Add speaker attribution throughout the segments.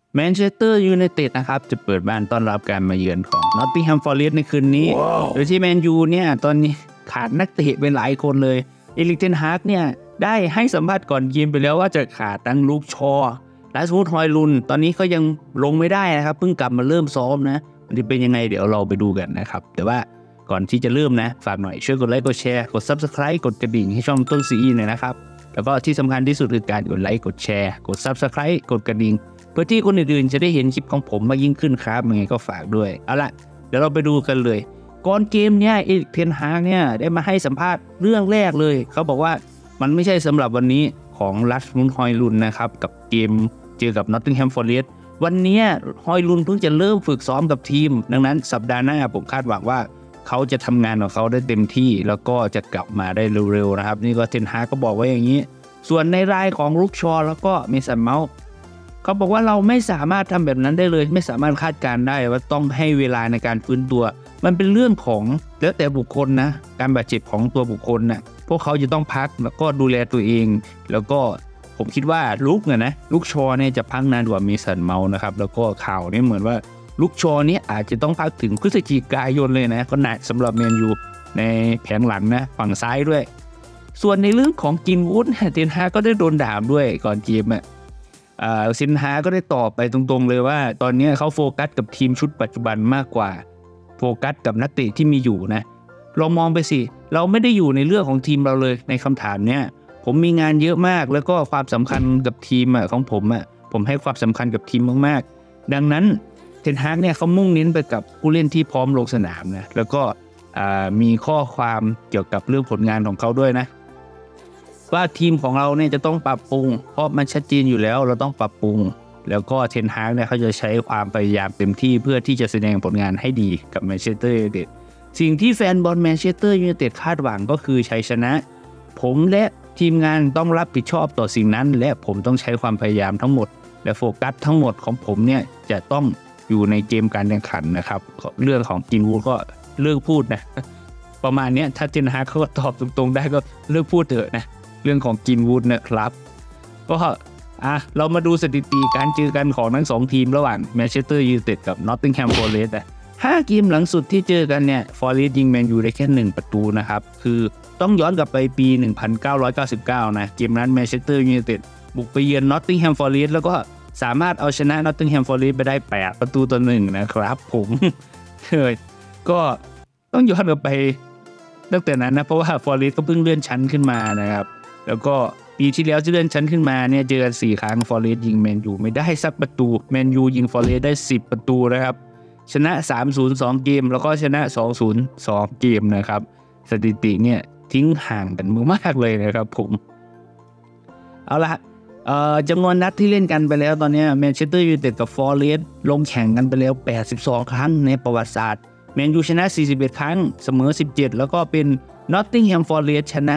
Speaker 1: แมนเชสเตอร์ยูไนเต็ดนะครับจะเปิดบ้านต้อนรับการมาเยือนของนอตติงแฮมฟอเรสต์ในคืนนี้ โดยที่แมนยูเนี่ยตอนนี้ขาดนักเตะเป็นหลายคนเลยเอริกเทนฮากเนี่ยได้ให้สัมภาษณ์ก่อนเกมไปแล้วว่าจะขาดทั้งลูกชอและสมูทฮอยลุนตอนนี้เขายังลงไม่ได้นะครับเพิ่งกลับมาเริ่มซ้อมนะมันจะเป็นยังไงเดี๋ยวเราไปดูกันนะครับแต่ว่าก่อนที่จะเริ่มนะฝากหน่อยช่วยกดไลค์กดแชร์กด Subscribe กดกระดิ่งให้ช่องต้นซีอีหน่อยนะครับแล้วก็ที่สำคัญที่สุดคือการกดไลค์กดแชร์กด Subscribe กดกระดิ่งเพื่อที่คนอื่นๆจะได้เห็นคลิปของผมมากยิ่งขึ้นครับยังไงก็ฝากด้วยเอาล่ะเดี๋ยวเราไปดูกันเลยก่อนเกมเนี่ยเอริกเทนฮากเนี่ยได้มาให้สัมภาษณ์เรื่องแรกเลยเขาบอกว่ามันไม่ใช่สำหรับวันนี้ของรัสมุนฮอยลุนนะครับกับเกมเจอกับนอตติงแฮมฟอเรสต์วันนี้ฮอยลุนเพิ่งจะเริ่มฝึกซ้อมกับทีมดังนั้นสัปดาห์หน้าผมคาดหวังว่าเขาจะทำงานของเขาได้เต็มที่แล้วก็จะกลับมาได้เร็วๆนะครับนี่ก็เทนฮากก็บอกไว้อย่างนี้ส่วนในรายของลูกชอแล้วก็เมสันเมาส์เขาบอกว่าเราไม่สามารถทำแบบนั้นได้เลยไม่สามารถคาดการณ์ได้ว่าต้องให้เวลาในการฟื้นตัวมันเป็นเรื่องของแล้วแต่บุคคลนะการบาดเจ็บของตัวบุคคลนะพวกเขาจะต้องพักแล้วก็ดูแลตัวเองแล้วก็ผมคิดว่าลูกชอเนี่ยจะพักนานกว่าเมสันเมาส์นะครับแล้วก็ข่าวนี่เหมือนว่าลูกชอนี้อาจจะต้องพักถึงพฤศจิกายนเลยนะก็หนักสำหรับแมนยูในแผงหลังนะฝั่งซ้ายด้วยส่วนในเรื่องของกินวูดเทนฮากก็ได้โดนด่าด้วยก่อนเกมซินฮาก็ได้ตอบไปตรงๆเลยว่าตอนนี้เขาโฟกัสกับทีมชุดปัจจุบันมากกว่าโฟกัสกับนักเตะที่มีอยู่นะเรามองไปสิเราไม่ได้อยู่ในเรื่องของทีมเราเลยในคำถามเนี้ยผมมีงานเยอะมากแล้วก็ความสำคัญกับทีมของผมให้ความสำคัญกับทีมมากๆดังนั้นเทนฮากเนี่ยเขามุ่งเน้นไปกับผู้เล่นที่พร้อมลงสนามนะแล้วก็มีข้อความเกี่ยวกับเรื่องผลงานของเขาด้วยนะว่าทีมของเราเนี่ยจะต้องปรับปรุงเพราะมันชัดเจนอยู่แล้วเราต้องปรับปรุงแล้วก็เทนฮากเนี่ยเขาจะใช้ความพยายามเต็มที่เพื่อที่จะแสดงผลงานให้ดีกับแมนเชสเตอร์ยูไนเต็ดสิ่งที่แฟนบอลแมนเชสเตอร์ยูไนเต็ดคาดหวังก็คือชัยชนะผมและทีมงานต้องรับผิดชอบต่อสิ่งนั้นและผมต้องใช้ความพยายามทั้งหมดและโฟกัสทั้งหมดของผมเนี่ยจะต้องอยู่ในเกมการแข่งขันนะครับเรื่องของกินวูดก็เลิกพูดนะประมาณนี้ถ้าเทนฮากเขาตอบตรงๆได้ก็เลิกพูดเถอะนะเรื่องของกินวูดนะครับก็เรามาดูสถิติการเจอกันของทั้ง2ทีมระหว่างแมนเชสเตอร์ยูไนเต็ดกับนอตติงแฮมฟอเรสต์5เกมหลังสุดที่เจอกันเนี่ยฟอเรสต์ยิงแมนยูได้แค่1ประตูนะครับคือต้องย้อนกลับไปปี1999นะเกมนั้นแมนเชสเตอร์ยูไนเต็ดบุกไปเยือนนอตติงแฮมฟอเรสต์แล้วก็สามารถเอาชนะนอตติงแฮมฟอเรสต์ไปได้8ประตูต่อ1นะครับผมก็ต้องย้อนกลับไปตั้งแต่นั้นนะเพราะว่าฟอเรสต์ก็เพิ่งเลื่อนชั้นขึ้นมานะครับแล้วก็ปีที่แล้วที่เลื่อนชั้นขึ้นมาเนี่ยเจอกัน4ครั้งฟอเรสต์ยิงแมนยูไม่ได้สักประตูแมนยูยิงฟอเรสต์ได้10ประตูนะครับชนะ 3-0 2 เกมแล้วก็ชนะ 2-0 2 เกมนะครับสถิติเนี่ยทิ้งห่างกันมากเลยนะครับผมเอาละจำนวนนัดที่เล่นกันไปแล้วตอนนี้แมนเชสเตอร์ยูไนเต็ดกับฟอเรสต์ลงแข่งกันไปแล้ว82ครั้งในประวัติศาสตร์แมนยูชนะ41ครั้งเสมอ17แล้วก็เป็นนอตติงแฮมฟอเรสต์ชนะ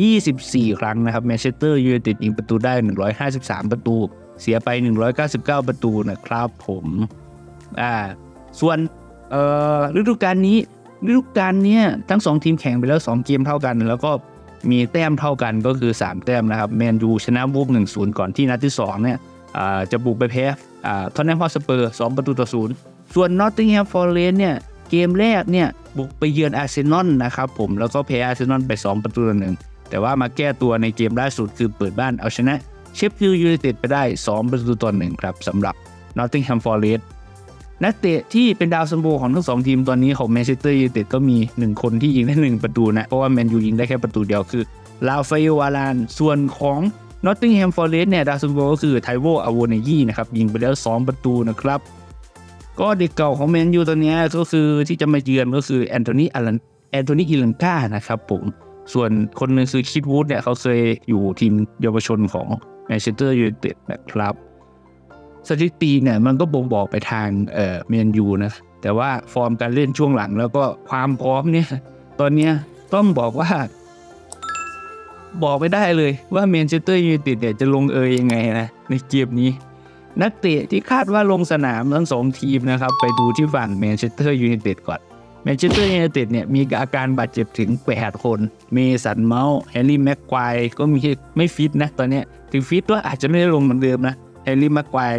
Speaker 1: 24ครั้งนะครับแมนเชสเตอร์ยูไนเต็ดยิงประตูได้153ประตูเสียไป199ประตูนะครับผมส่วนฤดูกาลนี้ทั้ง2ทีมแข่งไปแล้ว2เกมเท่ากันแล้วก็มีแต้มเท่ากันก็คือ3แต้มนะครับแมนยูชนะวูฟ 1-0 ก่อนที่นัดที่2เนี่ยจะบุกไปแพ้ท็อตแนมฮอตสเปอร์2ประตูต่อ0ส่วนนอตติงแฮมฟอเรสต์เนี่ยเกมแรกเนี่ยบุกไปเยือนอาร์เซนอลนะครับผมแล้วก็แพ้อาร์เซนอลไป2ประตูต่อ1แต่ว่ามาแก้ตัวในเกมล่าสุดคือเปิดบ้านเอาชนะเชฟฟิลด์ยูไนเต็ดไปได้2ประตูต่อ1ครับสำหรับนอตติงแฮมฟอเรสต์นักเตะที่เป็นดาวซันโบของทั้ง2ทีมตอนนี้ของแมนเชสเตอร์ยูไนเต็ดก็มี1คนที่ยิงได้1ประตูนะเพราะว่าแมนยูยิงได้แค่ประตูเดียวคือลาฟาเอล วารานส่วนของนอตติงแฮมฟอเรสต์เนี่ยดาวซันโบก็คือไทโว อโวเนยี่นะครับยิงไปแล้ว2ประตูนะครับก็เด็กเก่าของแมนยูตอนนี้ก็คือที่จะมาเยือนก็คือแอนโทนีอิลังกานะครับผมส่วนคนนึงคือคิดวูดเนี่ยเขาเคยอยู่ทีมเยาวชนของแมนเชสเตอร์ยูไนเต็ดนะครับสถิติเนี่ยมันก็บ่งบอกไปทางแมนยูนะแต่ว่าฟอร์มการเล่นช่วงหลังแล้วก็ความพร้อมเนี่ยตอนนี้ต้องบอกว่าบอกไม่ได้เลยว่าแมนเชสเตอร์ยูไนเต็ดเนี่ยจะลงยังไงนะในเกมนี้นักเตะที่คาดว่าลงสนามทั้ง2ทีมนะครับไปดูที่ฝั่งแมนเชสเตอร์ยูไนเต็ดก่อนแมนเชสเตอร์ยูไนเต็ดเนี่ยมีอาการบาดเจ็บถึง8คนเมสันเมาส์แฮร์รี่แม็กไกวร์ก็มีไม่ฟิตนะตอนนี้ถึงฟิตว่าอาจจะไม่ได้ลงเหมือนเดิมนะแฮร์รี่แม็กไกวร์เนี่ย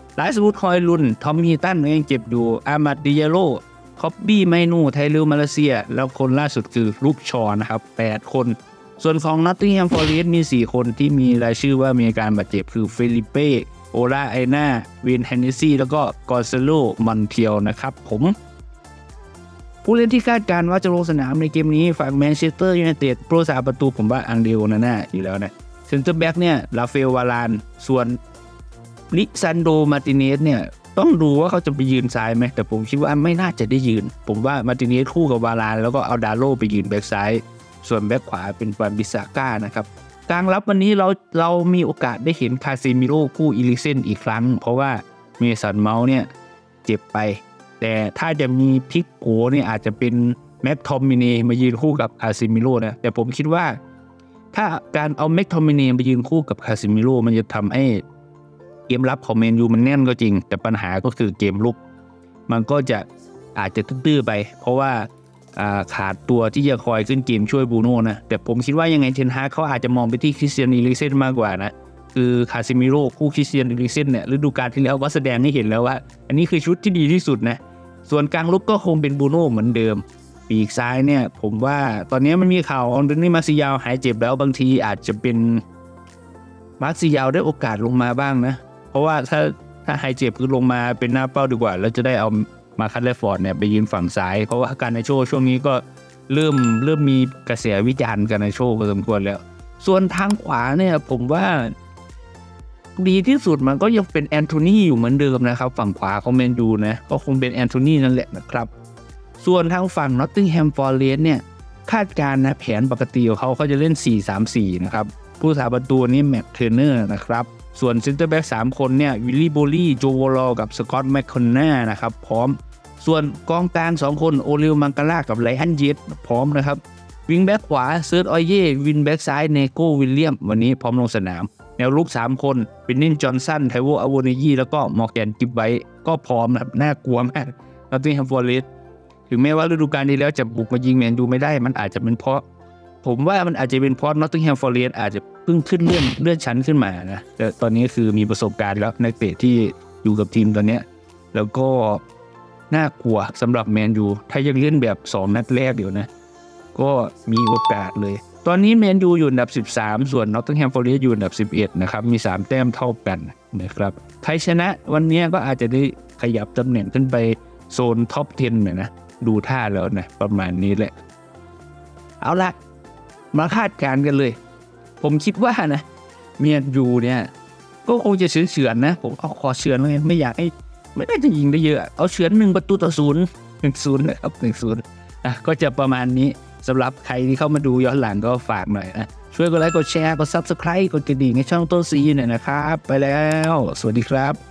Speaker 1: ไลส์วูดฮอยลุนทอมฮีตันยังเจ็บอยู่อามัดดิยาโลคอบบี้ไมนูไทลิลมาเลเซียแล้วคนล่าสุดคือลูกชอนะครับ8คนส่วนของนอตติงแฮมฟอเรสต์มี4คนที่มีรายชื่อว่ามีอาการบาดเจ็บคือเฟลิเป้โอลาไอนาเวนแฮนเนซี่แล้วก็กอร์เซโลมอนเทียลนะครับผมผู้เล่นที่คาดการณ์ว่าจะลงสนามในเกมนี้ฝั่งแมนเชสเตอร์ยูไนเต็ดโปรสาประตูผมว่าอังเดลน่าอยู่แล้วนะเซนเตอร์แบ็กเนี่ยราเฟลวารานส่วนลิซันโดมาร์ติเนสเนี่ยต้องดูว่าเขาจะไปยืนซ้ายไหมแต่ผมคิดว่าไม่น่าจะได้ยืนผมว่ามาร์ติเนสคู่กับวารานแล้วก็เอาดาโลไปยืนแบ็กซ้ายส่วนแบ็กขวาเป็นฟานบิซาก้านะครับกลางรับวันนี้เรามีโอกาสได้เห็นคาซิมิโร่คู่อิลิเซนอีกครั้งเพราะว่าเมสันเมาส์เนี่ยเจ็บไปแต่ถ้าจะมีพลิกโผเนี่ยอาจจะเป็นแม็กทอมมินีมายืนคู่กับคาซิมิโร่นะแต่ผมคิดว่าถ้าการเอาแม็กทอมมินีมายืนคู่กับคาซิมิโร่มันจะทำให้เกมรับของแมนยูมันแน่นก็จริงแต่ปัญหาก็คือเกมลุกมันก็จะอาจจะตื้อๆไปเพราะว่าขาดตัวที่จะคอยขึ้นเกมช่วยบูโน่นะแต่ผมคิดว่ายังไงเทนฮากเขาอาจจะมองไปที่คริสเตียนอีลิกเซนมากกว่านะคือคาซิมิโร่คู่คริสเตียนอีลิกเซนเนี่ยฤดูกาลที่แล้วก็แสดงให้เห็นแล้วว่าอันนี้คือชุดที่ดีที่สุดนะส่วนกลางลุกก็คงเป็นบูโน่เหมือนเดิมปีกซ้ายเนี่ยผมว่าตอนนี้มันมีข่าวอันเดนี่มาร์ซิยาลหายเจ็บแล้วบางทีอาจจะเป็นมาร์ซิยาลได้โอกาสลงมาบ้างนะเพราะว่าถ้าหายเจ็บคือลงมาเป็นหน้าเป้าดีกว่าแล้วจะได้เอามาคัตเลฟอร์ดเนี่ยไปยืนฝั่งซ้ายเพราะว่าการนาโชช่วงนี้ก็เริ่มมีกระแสวิจารณ์การนาโชพอสมควรแล้วส่วนทางขวาเนี่ยผมว่าดีที่สุดมันก็ยังเป็นแอนโทนีอยู่เหมือนเดิมนะครับฝั่งขวาของแมนยูนะก็คงเป็นแอนโทนีนั่นแหละนะครับส่วนทางฝั่งนอตติงแฮมฟอเรสต์เนี่ยคาดการณ์นะแผนปกติของเขาจะเล่น 4-3-4 นะครับผู้สาประตูนี้แมตต์เทอร์เนอร์นะครับส่วนเซนเตอร์แบ็ก3คนเนี่ยวิลลี่โบลี่โจวอลล์กับสกอตต์แมคคอนน่านะครับพร้อมส่วนกองกลาง2คนโอลิลมังกาล่ากับไลอันเยตพร้อมนะครับวิงแบ็กขวาเซิร์ตออยเย่วินแบ็กซ้ายเนโก้วิลเลียมวันนี้พร้อมลงสนามแนวรุก3คนเป็นนินจอห์นสันไทโวอโวเนยีแล้วก็มอร์แกนกิฟไว้ก็พร้อมนะครับน่ากลัวมากนอตติงแฮมฟอเรสต์ถึงแม้ว่าฤดูกาลนี้แล้วจะบุกมายิงแมนยูไม่ได้มันอาจจะเป็นเพราะผมว่ามันอาจจะเป็นเพราะนอตติงแฮมฟอเรสต์อาจจะเพิ่งขึ้นเลื่อนชั้นขึ้นมานะแต่ตอนนี้คือมีประสบการณ์แล้วนักเตะที่อยู่กับทีมตอนนี้แล้วก็น่ากลัวสำหรับแมนยูถ้ายังเล่นแบบ2นัดแรกเดี๋ยวนะก็มีโอกาสเลยตอนนี้แมนยูอยู่อันดับ13ส่วนนอตติงแฮมฟอเรสต์อยู่อันดับ11นะครับมี3แต้มเท่ากันนะครับใครชนะวันนี้ก็อาจจะได้ขยับตำแหน่งขึ้นไปโซนท็อป10หน่อยนะดูท่าแล้วนะประมาณนี้แหละเอาละมาคาดการณ์กันเลยผมคิดว่านะแมนยูเนี่ยก็คงจะเฉือนนะผมเอาขอเฉือนเลยไม่อยากให้ไม่ได้จะยิงได้เยอะเอาเฉือน1-0 1-0นะครับ1-0ก็จะประมาณนี้สำหรับใครที่เข้ามาดูย้อนหลังก็ฝากหน่อยนะช่วยกดไลค์กดแชร์กด Subscribe กดกระดิ่งให้ช่องต้นซีหน่อยนะครับไปแล้วสวัสดีครับ